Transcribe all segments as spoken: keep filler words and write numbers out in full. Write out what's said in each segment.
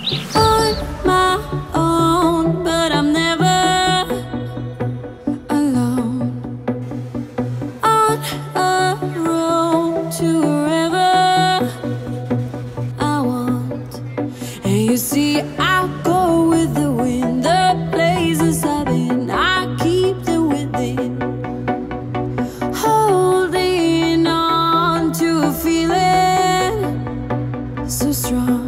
On my own, but I'm never alone. On a road to wherever I want. And you see, I'll go with the wind. The places I've been, I keep them within. Holding on to a feeling so strong.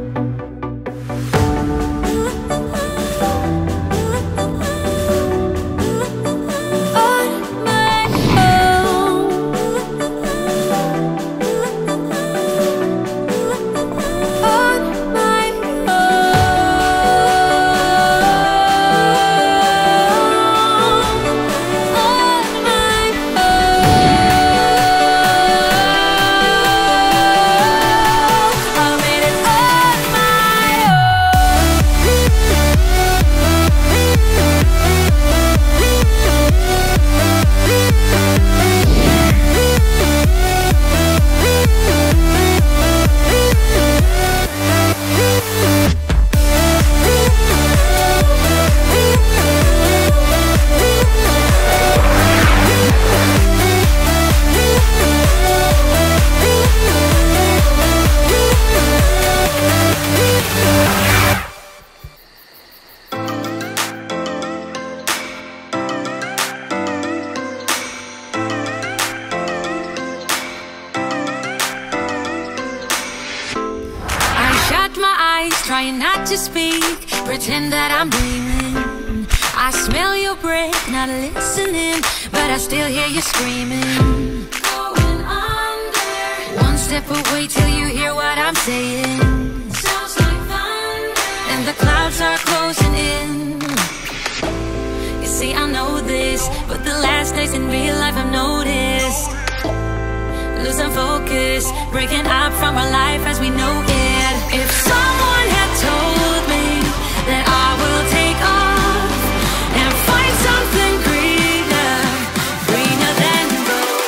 Trying not to speak, pretend that I'm dreaming. I smell your breath, not listening, but I still hear you screaming. Going under. One step away till you hear what I'm saying. Sounds like thunder. And the clouds are closing in. You see, I know this, but the last days in real life I've noticed. Losing focus, breaking up from our life as we know it. If someone had told me that I will take off and find something greener, greener than gold.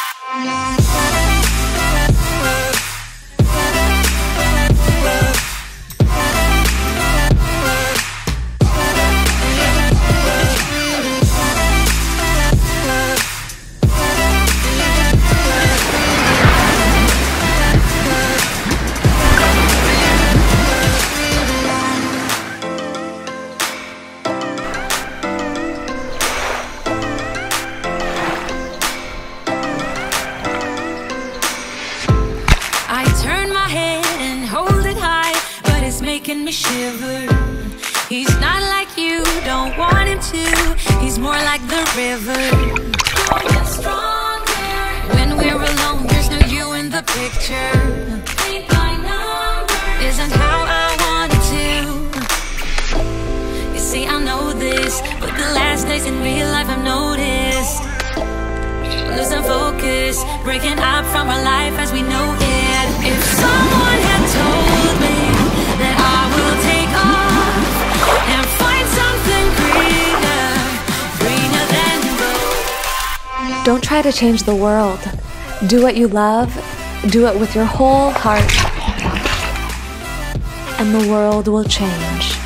Making me shiver. He's not like you, don't want him to. He's more like the river, growing stronger. When we're alone, there's no you in the picture. Paint by numbers isn't how I want it to. You see, I know this, but the last days in real life I've noticed. Losing focus, breaking up from our life as we know it. If someone had told me that I will take off and find something greener, greener than gold. Don't try to change the world. Do what you love, do it with your whole heart, and the world will change.